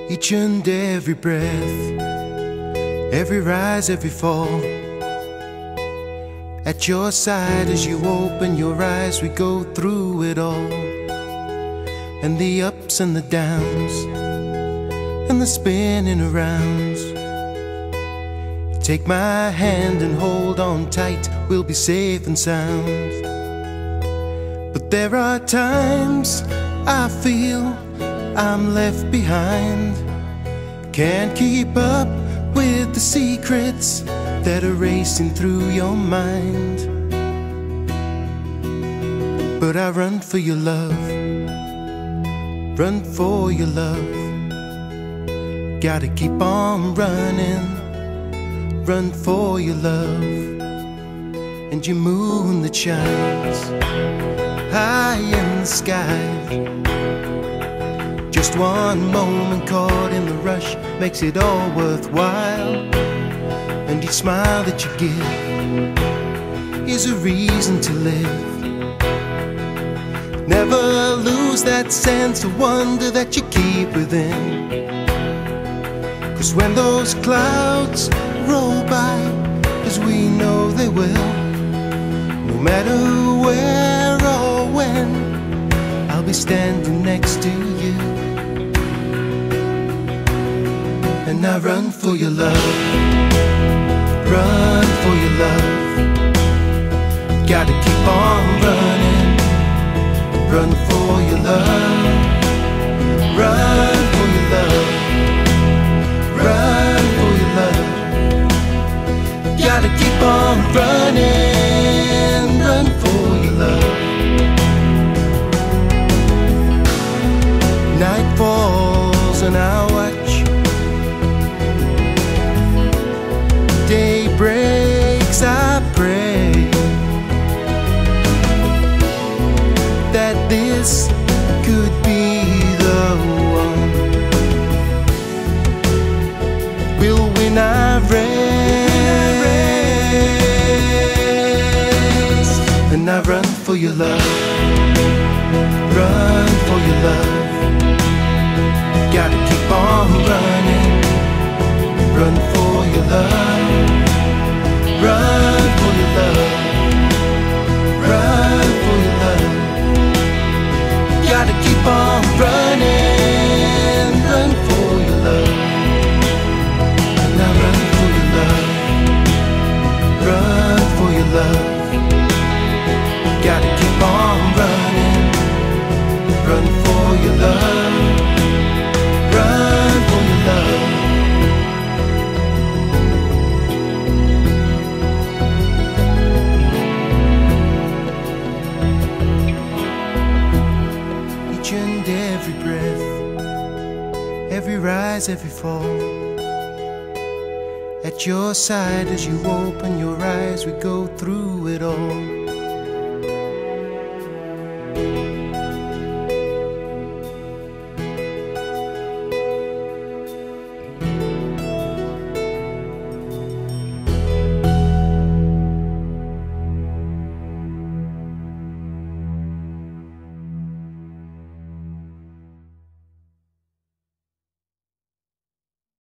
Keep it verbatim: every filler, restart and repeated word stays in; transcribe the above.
Each and every breath, every rise, every fall. At your side as you open your eyes, we go through it all. And the ups and the downs, and the spinning arounds. Take my hand and hold on tight, we'll be safe and sound. But there are times I feel I'm left behind. Can't keep up with the secrets that are racing through your mind. But I run for your love, run for your love. Gotta keep on running, run for your love. And your moon that shines high in the sky, just one moment caught in the rush makes it all worthwhile. And each smile that you give is a reason to live. Never lose that sense of wonder that you keep within. 'Cause when those clouds roll by, as we know they will, no matter where or when, I'll be standing next to you. And I run for your love, run for your love. Gotta keep on running, run for your love, run for your love, run for your love. Gotta keep on running, run for your love. Night falls and I watch, day breaks, I pray that this could be the one. We'll win our race. And I run for your love, run for your love. Gotta keep on running, run for your love, run for your love, run for your love. Gotta keep on running, run for your love. And I run for your love, run for your love. Gotta keep on running, run for your love, run for your love. Each and every breath, every rise, every fall. At your side as you open your eyes, we go through it all.